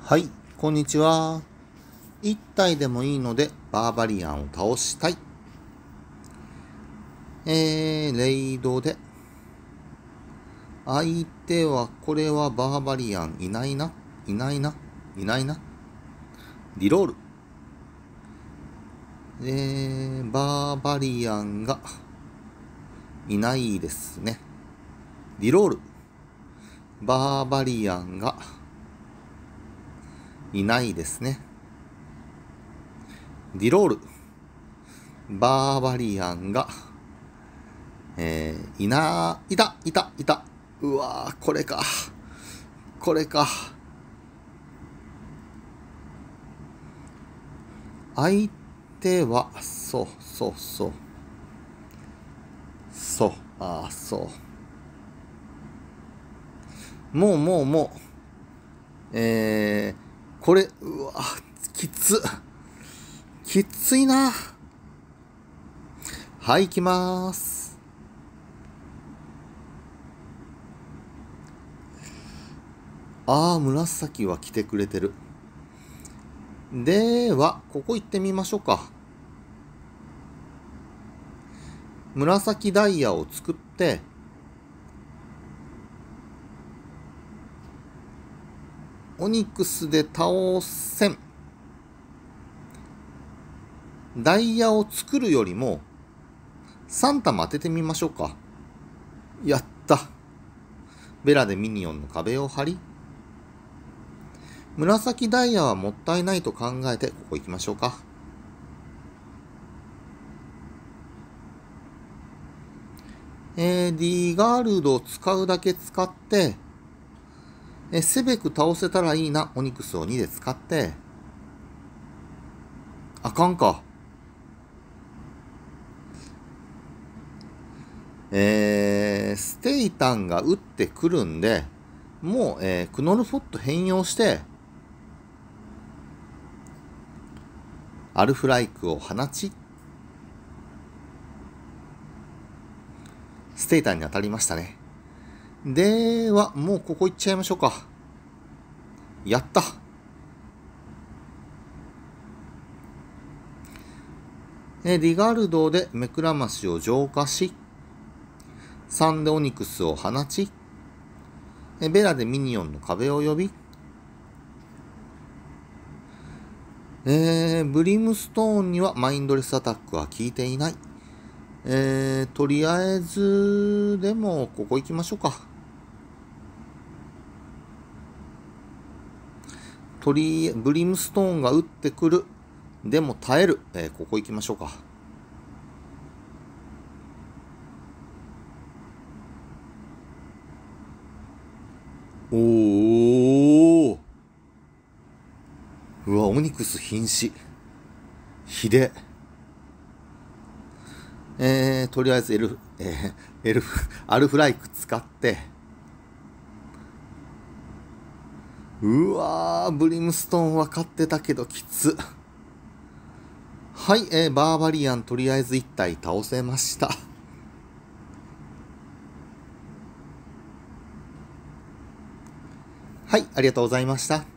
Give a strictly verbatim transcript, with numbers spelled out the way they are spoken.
はい、こんにちは。一体でもいいのでバーバリアンを倒したい。えー、レイドで。相手は、これはバーバリアンいないな。いないな。いないな。リロール。えー、バーバリアンがいないですね。リロール。バーバリアンがいないですね。リロール。バーバリアンが、えー、いなー、いた、いた、いた。うわー、これか。これか。相手は、そう、そう、そう。そう、ああ、そう。もう、もう、もう。えー、これ、うわ、きつ。きついな。はい、行きまーす。ああ、紫は来てくれてる。では、ここ行ってみましょうか。紫ダイヤを作って、オニクスで倒せん。ダイヤを作るよりも、さん玉当ててみましょうか。やった。ベラでミニオンの壁を張り、紫ダイヤはもったいないと考えて、ここ行きましょうか。えー、ディガールドを使うだけ使って、えセベク倒せたらいいな。オニクスをにで使って。あかんか。えー、ステイタンが打ってくるんで、もう、えー、クノルフォット変容して、アルフライクを放ち、ステイタンに当たりましたね。では、もうここ行っちゃいましょうか。やった。えリガルドで目くらましを浄化し、さんでオニクスを放ち、えベラでミニオンの壁を呼び、えー、ブリムストーンにはマインドレスアタックは効いていない。えー、とりあえず、でも、ここ行きましょうか。とり、ブリムストーンが打ってくる。でも耐える。えー、ここ行きましょうか。おー。うわ、オニクス瀕死。ひで。えー、とりあえずエル、えー、エルフ、アルフライク使って、うわー、ブリムストーンは勝ってたけどきつ。はい、えー、バーバリアンとりあえずいち体倒せました。はい、ありがとうございました。